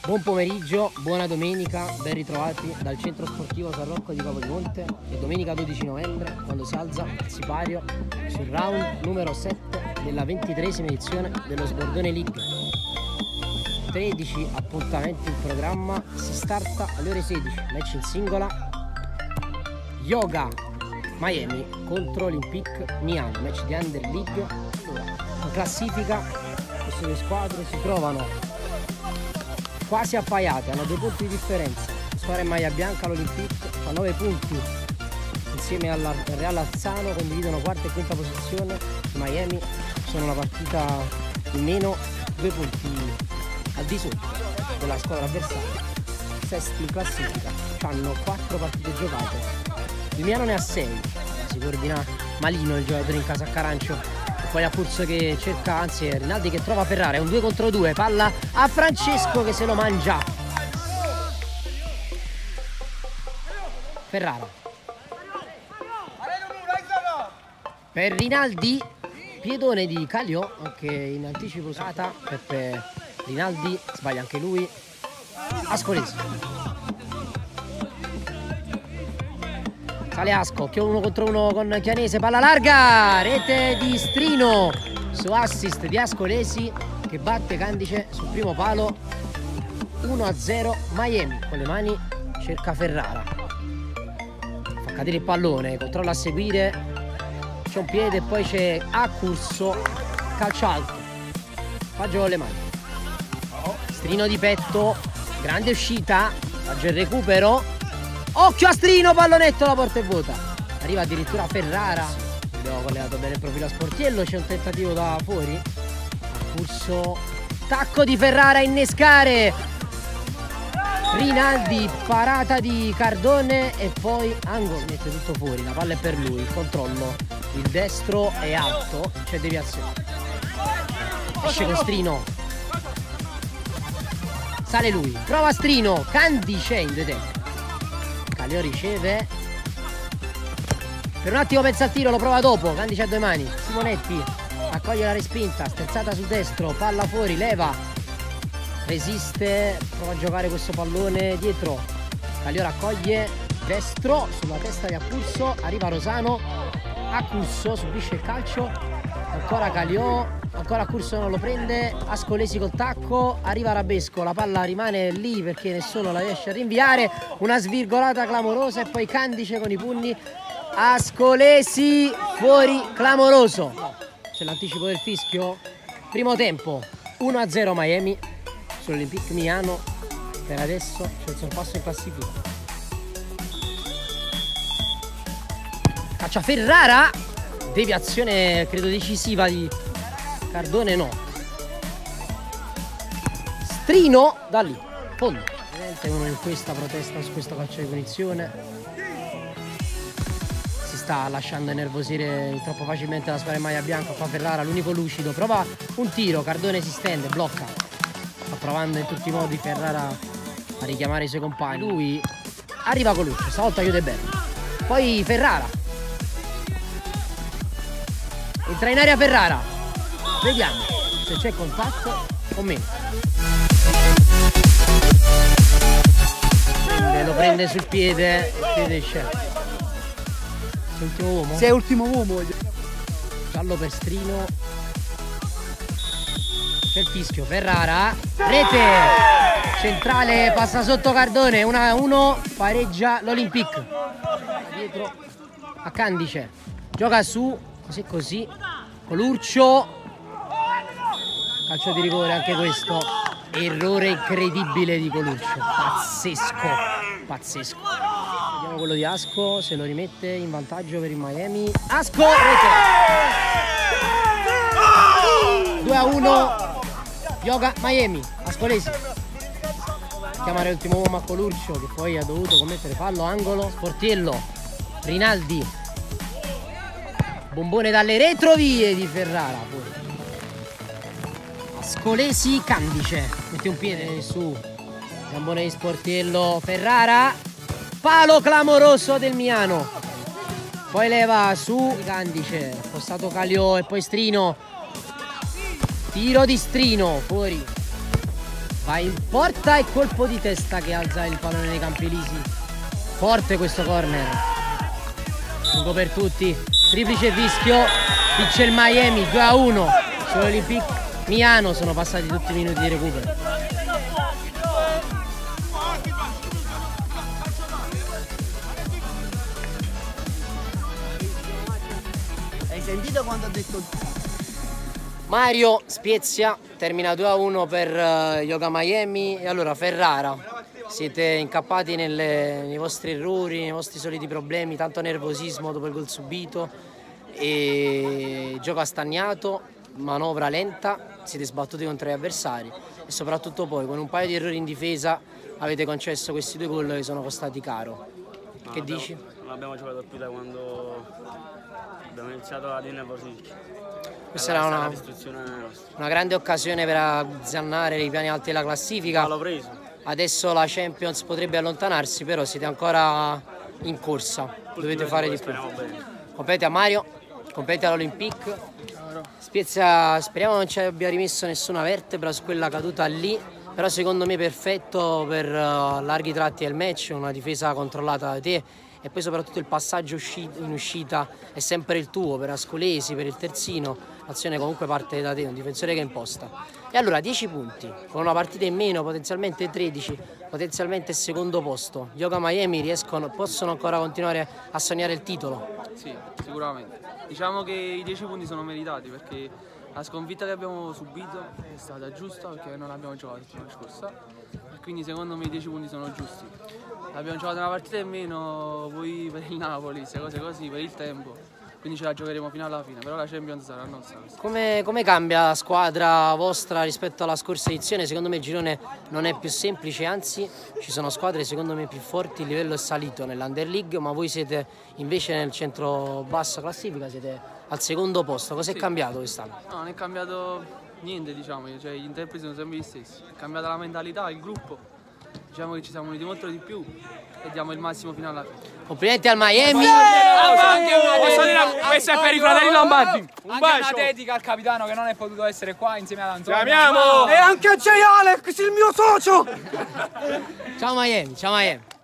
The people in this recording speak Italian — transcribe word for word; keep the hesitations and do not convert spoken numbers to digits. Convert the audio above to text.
Buon pomeriggio, buona domenica, ben ritrovati dal centro sportivo San Rocco di Capodimonte. È domenica dodici novembre quando si alza il sipario sul round numero sette della ventitreesima edizione dello Sbordone League. tredici appuntamenti in programma, si starta alle ore sedici, match in singola. Yoga Miami contro Olympique Milano, match di Under League. In classifica queste due squadre si trovano quasi appaiate, hanno due punti di differenza. La squadra in maglia bianca, l'Olympique, fa nove punti insieme al Real Alzano, condividono quarta e quinta posizione. I Miami sono una partita in meno, due punti al di sotto della squadra avversaria, sesti in classifica, hanno quattro partite giocate. Il Milano ne ha sei, si coordina Malino, il giocatore in casa a Carancio. Poi a Pulso che cerca, anzi è Rinaldi che trova Ferrara, è un due contro due, palla a Francesco che se lo mangia. Ferrara per Rinaldi, piedone di Calio, anche in anticipo usata. Peppe Rinaldi sbaglia anche lui. Ascolesi, sale Asco, occhio uno contro uno con Chianese, palla larga, rete di Strino su assist di Ascolesi che batte Candice sul primo palo. Uno a zero Miami, con le mani cerca Ferrara, fa cadere il pallone, controlla a seguire, c'è un piede e poi c'è Accurso, calcio alto, fa gioco con le mani. Strino di petto, grande uscita, fa il recupero. Occhio a Strino, pallonetto, la porta è vuota. Arriva addirittura Ferrara. Abbiamo collegato bene il profilo a Sportiello. C'è un tentativo da fuori. Accurso, tacco di Ferrara a innescare. Rinaldi, parata di Cardone e poi angolo. Mette tutto fuori, la palla è per lui. Il controllo, il destro è alto, c'è deviazione. Esce con Strino. Sale lui, prova Strino, Candice in due tempi. Calio riceve, per un attimo pensa al tiro, lo prova dopo. Candice a due mani, Simonetti accoglie la respinta, sterzata sul destro, palla fuori, leva, resiste, prova a giocare questo pallone dietro. Calio raccoglie, destro sulla testa di Accurso, arriva Rosano, Accurso subisce il calcio, ancora Calio, ancora Accurso non lo prende, Ascolesi col tacco, arriva Rabesco, la palla rimane lì perché nessuno la riesce a rinviare, una svirgolata clamorosa e poi Candice con i pugni. Ascolesi fuori, clamoroso. C'è l'anticipo del fischio. Primo tempo, uno a zero Miami sull'Olympique Milano. Per adesso c'è il sorpasso in classifica. Caccia Ferrara, deviazione credo decisiva di Cardone, no. Strino da lì, fondo. Ovviamente uno in questa protesta su questo calcio di punizione. Si sta lasciando innervosire troppo facilmente la squadra in maglia bianca. Qua Ferrara, l'unico lucido, prova un tiro, Cardone si stende, blocca. Sta provando in tutti i modi Ferrara a richiamare i suoi compagni. Lui arriva Coluccio, stavolta chiude bene. Poi Ferrara. Entra in area Ferrara. Vediamo se c'è contatto o meno. Prende, lo prende sul piede, il piede c'è. Sei ultimo uomo? Sei ultimo uomo. Giallo per Strino. C'è il fischio, Ferrara, rete! Centrale, passa sotto Cardone, uno a uno, pareggia l'Olympique. Dietro a Candice, gioca su, così così, Colurcio. Calcio di rigore anche questo, errore incredibile di Colurcio, pazzesco, pazzesco. Vediamo quello di Asco, se lo rimette in vantaggio per il Miami. Asco, rete! due a uno, Yoga Miami, Ascolesi. Chiamare l'ultimo uomo a Colurcio che poi ha dovuto commettere fallo, angolo, Sportiello, Rinaldi. Bombone dalle retrovie di Ferrara, poi. Ascolesi, Candice, mette un piede su, gambone di Sportiello, Ferrara, palo clamoroso del Milano, poi leva su Candice, spostato Calio e poi Strino, tiro di Strino, fuori, Va in porta e colpo di testa che alza il pallone nei campi elisi. Forte questo corner. Lungo per tutti. Triplice fischio. Vince il Miami due a uno. Sull'Olympique Milano sono passati tutti i minuti di recupero. Hai sentito quando ha detto? Mario Spezia termina due a uno per uh, Yoga Miami. E allora Ferrara, siete incappati nelle, nei vostri errori, nei vostri soliti problemi, tanto nervosismo dopo il gol subito e gioco astagnato, manovra lenta, siete sbattuti contro gli avversari e soprattutto poi con un paio di errori in difesa avete concesso questi due gol che sono costati caro. No, che abbiamo, dici? Non abbiamo giocato più da quando abbiamo iniziato ad innervosirci. Questa era una, una grande occasione per azzannare i piani alti della classifica. Ma l'ho preso. Adesso la Champions potrebbe allontanarsi, però siete ancora in corsa, dovete fare di più. Compete a Mario, compete all'Olympique. Spezia, speriamo non ci abbia rimesso nessuna vertebra su quella caduta lì, però secondo me perfetto per uh, larghi tratti del match, una difesa controllata da te e poi soprattutto il passaggio in uscita è sempre il tuo per Ascolesi, per il terzino, l'azione comunque parte da te, un difensore che imposta. E allora dieci punti, con una partita in meno, potenzialmente tredici, potenzialmente secondo posto. Yoga Miami riescono, possono ancora continuare a sognare il titolo? Sì, sicuramente. Diciamo che i dieci punti sono meritati perché la sconfitta che abbiamo subito è stata giusta perché non abbiamo giocato la settimana scorsa e quindi secondo me i dieci punti sono giusti. Abbiamo giocato una partita in meno, poi per il Napoli, queste cose così, per il tempo, quindi ce la giocheremo fino alla fine, però la Champions sarà nostra. Come, come cambia la squadra vostra rispetto alla scorsa edizione? Secondo me il girone non è più semplice, anzi ci sono squadre secondo me più forti, il livello è salito nell'Under League, ma voi siete invece nel centro bassa classifica, siete al secondo posto. Cos'è sì. cambiato quest'anno? No, non è cambiato niente, diciamo, cioè, gli interpreti sono sempre gli stessi, è cambiata la mentalità, il gruppo. Diciamo che ci siamo uniti molto di più e diamo il massimo fino alla fine. Complimenti al Miami! Questo è per i fratelli Lombardi. Un anche bacio. una dedica al capitano che non è potuto essere qua insieme ad Antonio. Chiamiamo! E anche a J. Alex, il mio socio! Ciao Miami, ciao Miami!